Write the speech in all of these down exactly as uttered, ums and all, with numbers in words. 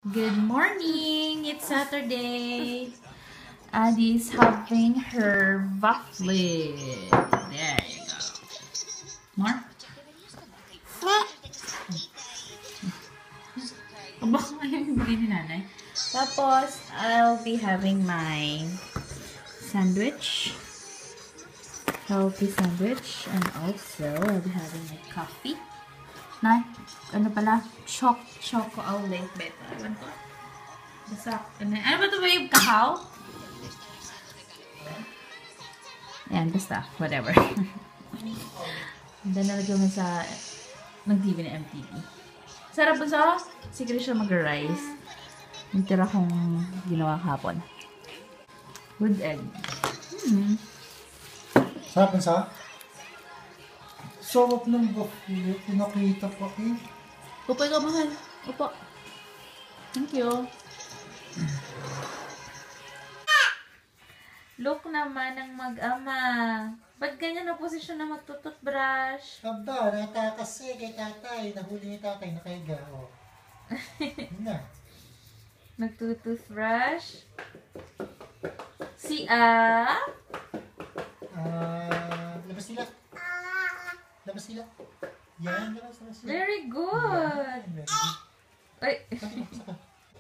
Good morning! It's Saturday. Addie's having her waffle. There you go. More? Baka ngayon yung bigay ni nanay. Tapos, I'll be having my sandwich. Healthy sandwich. And also, I'll be having my coffee. Nay, ano pala? Choc, choco outlet better. Ano to? Basta, ano, ano ba ito ba yung kahaw? Ayan, basta. Whatever. Then, nalagyan mo sa nag-T V na M T V. Sarap ba sa? Siguro siya mag-rice. Yung tira kong ginawa kahapon. With egg. Hmm. Sarap sa? Sarap ng buffet. Pinakita pa eh. Upo ikaw, mahal. Upo. Thank you. Look naman ng mag-ama. Ba't ganyan ang posisyon na magtututbrush? Aba, natakas eh kay tatay. Nahuli ni tatay, nakahiga. Oh. Na. Nagtututbrush. Si A. Ah, labas sila. Labas sila. Yan, labas, labas sila. Very good. Yan, very good. Ay. Saka, saka.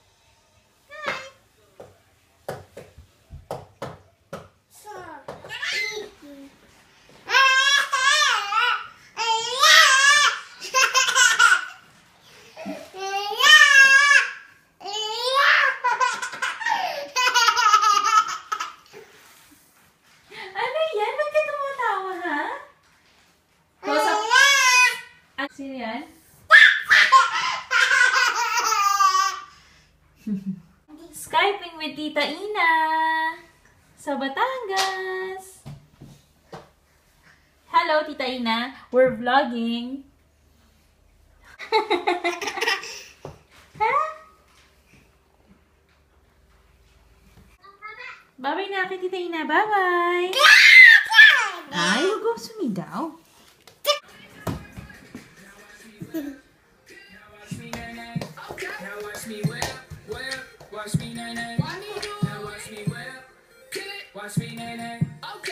Ano yan? Ba't ka tumatawa, ha? Close up. Ah, sino yan? Skyping with Tita Ina sa Batangas. Hello, Tita Ina. We're vlogging. Ha? Bye-bye na kay Tita Ina. Bye-bye. Ay, huwag ko sumigaw. Watch me, nene. Now watch me whip. Watch me, nene. Okay.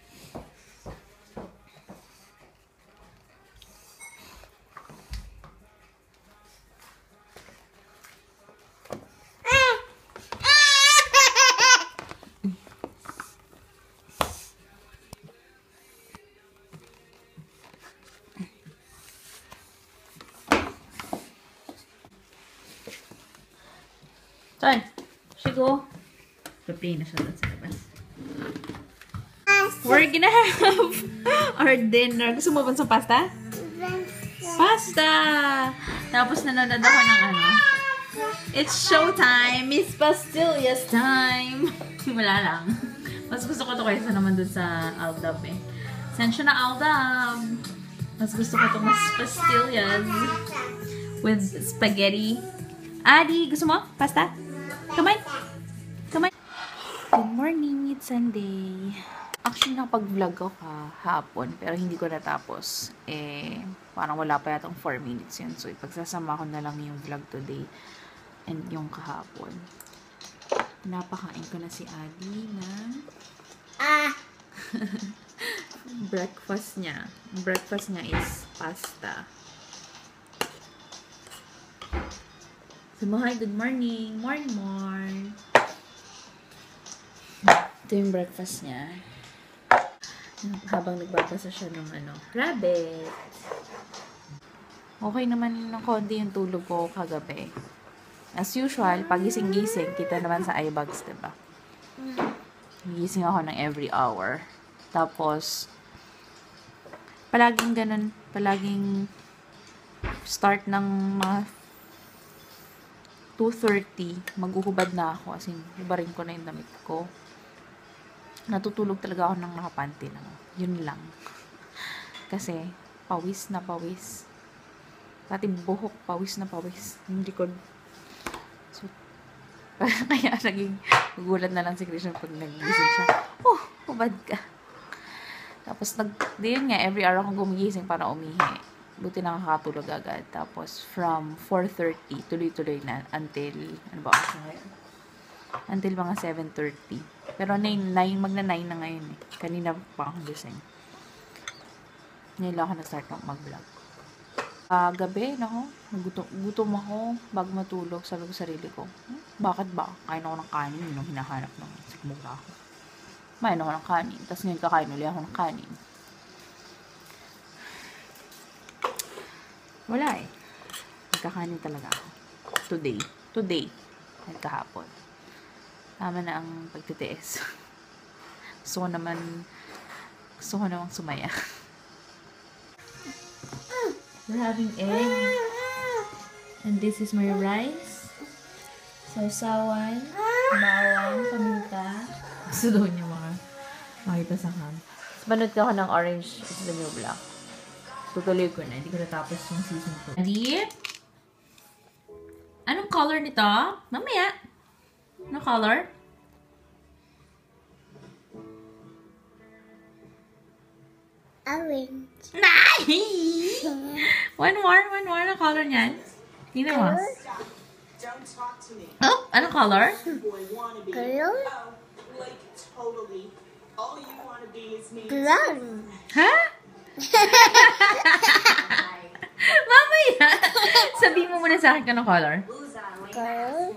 Son, Shigo. Papi na siya doon sa labas. We're gonna have our dinner. Gusto mo ba sa pasta? Pasta! Tapos nanonood ako ng ano. It's showtime! Miss Pastillas time! Wala lang. Mas gusto ko ito kaysa naman doon sa Aldab eh. Send siya na Aldab! Mas gusto ko ito mas pastillas with spaghetti. Adi, gusto mo? Pasta? Come on. Come on. Good morning. It's Sunday. Actually, nakapag-vlog ako kahapon, pero hindi ko natapos. Eh, parang wala pa yatang four minutes yun. So, ipagsasama ko na lang yung vlog today and yung kahapon. Napakain ko na si Adi ng ah! breakfast niya. Breakfast niya is pasta. So, hi, good morning. Morning, morning. Ito yung breakfast niya. Habang nagbabasa siya ng ano, rabbit. Okay naman ng konti yung tulog ko kagabi. As usual, pagising-gising, kita naman sa iBags, diba? Gising ako ng every hour. Tapos, palaging ganun, palaging start ng mga two thirty, maghuhubad na ako. As in, hubarin ko na yung damit ko. Natutulog talaga ako ng nakapanty lang. Yun lang. Kasi, pawis na pawis. Pati buhok, pawis na pawis. Yung likod. So, kaya naging gugulat na lang si Christian pag nagising siya. Oh, hubad ka. Tapos, nag, di yun nga, every hour akong gumigising para umihi. Buti nakakatulog agad. Tapos, from four thirty, tuloy-tuloy na until, ano ba ako ngayon? Until mga seven thirty. Pero nine, nine, magna nine na ngayon eh. Kanina pa akong gising. Ngayon lang ako na-start mag-vlog. Uh, gabi, nako, gutom, gutom ako bago matulog. Sabi ko sarili ko, hmm, bakit ba? Kain ako ng kanin, yun yung hinahanap ng sigmura ako. Kain ako ng kanin. Tapos ngayon kakain ulit ako ng kanin. Wala eh. Nagkakanin talaga ako. Today. Today. At kahapon. Tama na ang pagtitiis. Gusto ko naman, gusto ko namang sumaya. We're having egg. And this is my rice. Sausawan, bawang, paminta. Gusto doon yung mga makita sa ham. Panood ka ako ng Orange is the New Black. Tutuloy ko na. Hindi ko natapos yung season two. Adi? Anong color nito? Mamaya. Anong color? Orange. Nice! One more, one more. Anong color niyan? Tingnan mo. Oh, anong color? Color? Brown. Ha? Mamaya! Sabihin mo muna sa akin anong color. Color?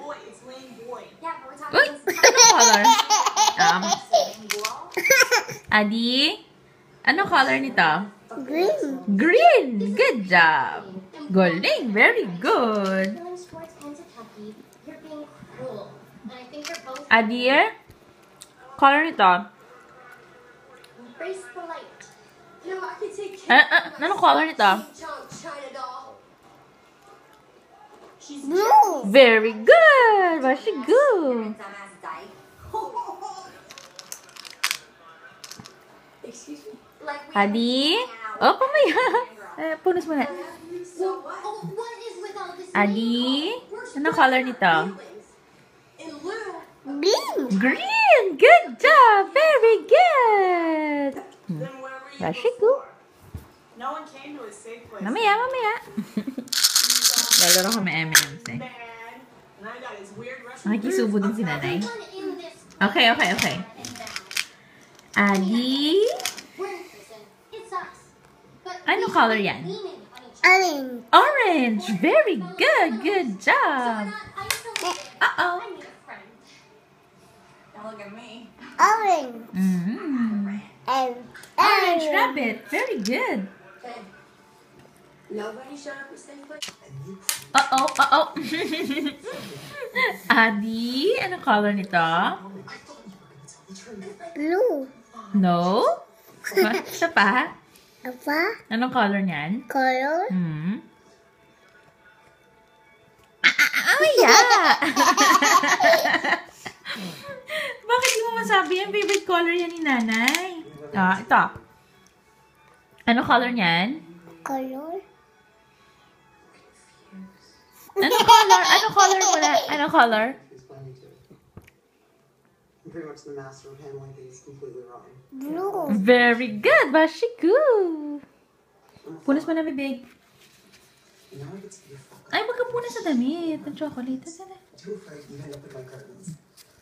Uy! Anong color? Um, Adi? Anong color nito? Green. Green! Good job! Galing! Very good! Adi? Color nito? Ah, ah, anong color nito? Blue. Very good! Very good! Adi? Oh, pamaya! Eh, punos mo na. Adi? Anong color nito? Green. Green! Good job! Very good! Hmm. Very good. Mamaya, mamaya. Lalaro kami M and M's eh. Nakikisubo din si nanay. Okay, okay, okay. Adi? Anong color yan? Orange. Orange! Very good! Good job! Uh-oh! Orange. Mm-hmm. And Orange rabbit! Very good! Uh-oh! Uh-oh! Adi? Anong color nito? blue. No? Isa pa? Apa? Anong color niyan? Color? Hmm? Ah, yeah! Bakit di mo masabi yan? Favorite color yan ni nanay. Ah, ito. Anong color niyan? Color? Anong color? Anong color muna? Anong color? I'm pretty much the master of handling things completely wrong. Blue. Very good! Bashiku! Punas mo na, bibig. Now I get to be a fuck up. Ay, wag ka punas sa damit. Ang chocolate. Sana. Too afraid to even open my curtains.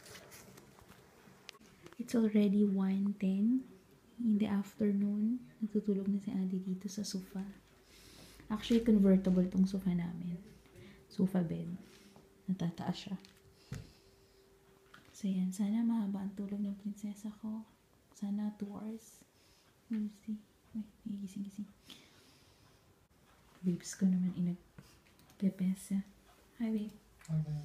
It's already one ten in the afternoon. Natutulog na si Adi dito sa sofa. Actually, convertible tong sofa namin. Sofa bed. Natataas siya. So, yan. Sana mahaba ang tulog ng prinsesa ko. Sana two hours. We'll see. Ay, gising-gising. Babes ko naman inag-pepesa. Hi, babe. Okay.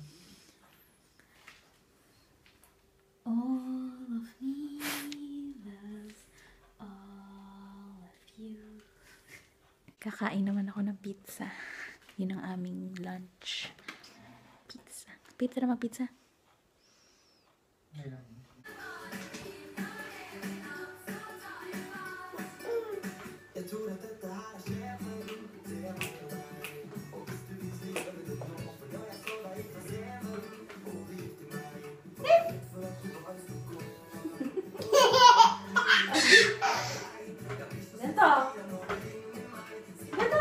All of me loves all of you. Kakain naman ako ng pizza. Yun ang aming lunch. Pizza. Pizza naman, pizza. Ayan. Ganto. Ganto.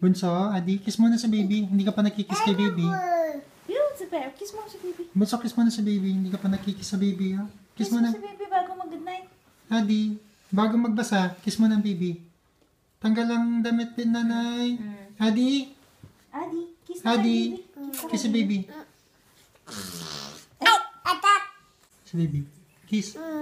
Bunso, Adi, kiss muna sa baby. Hindi ka pa nakikiss kay baby. Yun, si Bear. Kiss mo si baby. Bunso, kiss muna sa baby. Hindi ka pa nakikiss sa baby, ha? Kiss Kiss mo muna. si baby bago mag-good night. Adi, bago magbasa, kiss mo ng baby. Tanggal ang damit din, nanay. Adi, Adi, kiss na Adi, kay baby. kiss sa baby. Atak. Sa baby. Kiss. Mm.